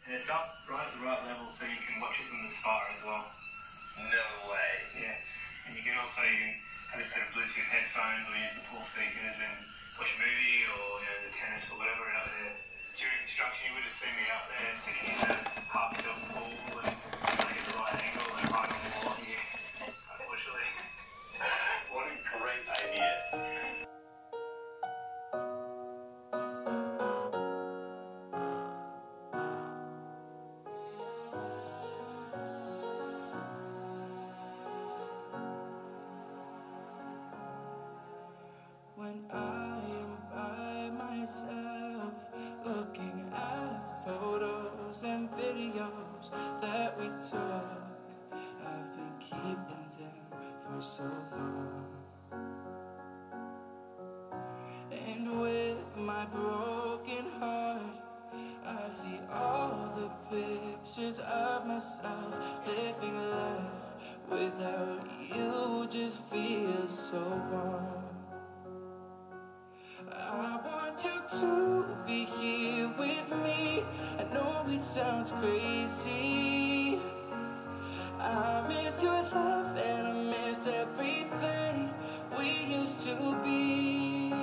And it's up right at the right level so you can watch it from the spa as well. No way. Yeah. And you can have a set of Bluetooth headphones or use the pool speakers and watch a movie or the tennis or whatever out there. During construction you would have seen me out there sitting in the half-filled pool and trying to get the right angle and right on the wall here, unfortunately. What a great idea. When I am by myself, looking at photos and videos that we took, I've been keeping them for so long. And with my broken heart, I see all the pictures of myself living life without you just feels so wrong. I want you to be here with me. I know it sounds crazy. I miss your love and I miss everything we used to be.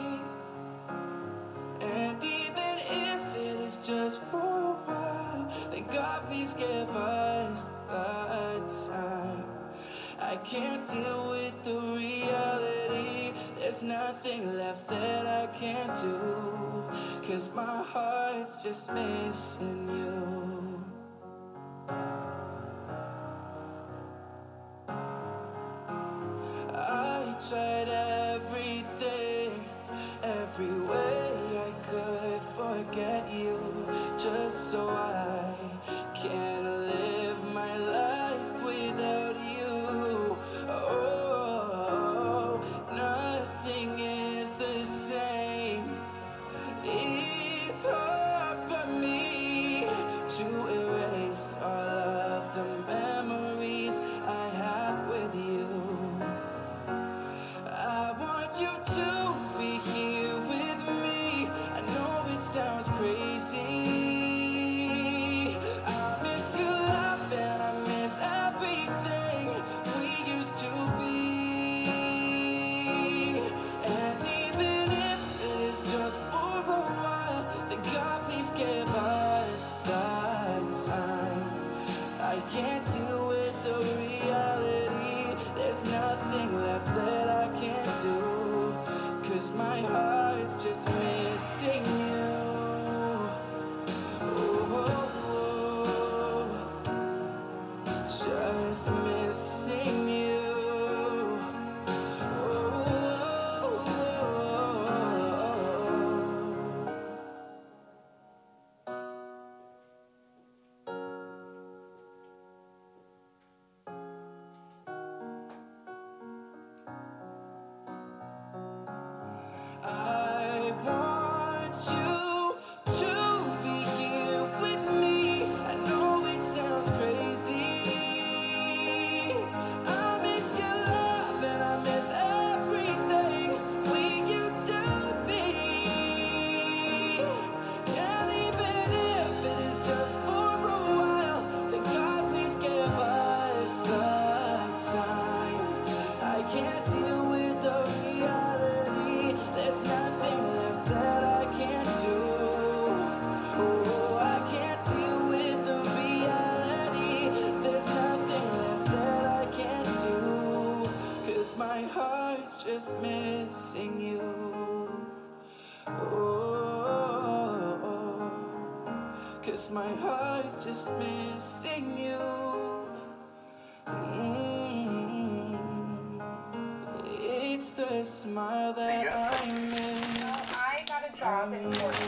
And even if it is just for a while, then God please give us the time. I can't deal with the reality. There's nothing left that I can't do, 'cause my heart's just missing you. I tried everything, every way I could forget you, just so I can live my life without you. Oh, nothing is the same. It's hard for me to erase all of the memories I have with you. I want you to be here with me. I know it sounds crazy. I miss your love and I miss everything we used to be. And even if it is just for a while, then God please give us the time. I can't deal with the reality. There's nothing left that I can't do, 'cause my heart's just missing you. Oh, just missing you. Oh, I want you to be here with me. I know it sounds crazy. I miss your love and I miss everything we used to be. And even if it is just for a while, then God please give us the time. I can't deal with the reality. There's nothing left that I can't do. Oh, I can't deal with the reality. There's nothing left that I can't do, 'cause my heart's just missing you. Oh, 'cause my heart's just missing you. It's the smile that I miss. I got a job in Portland.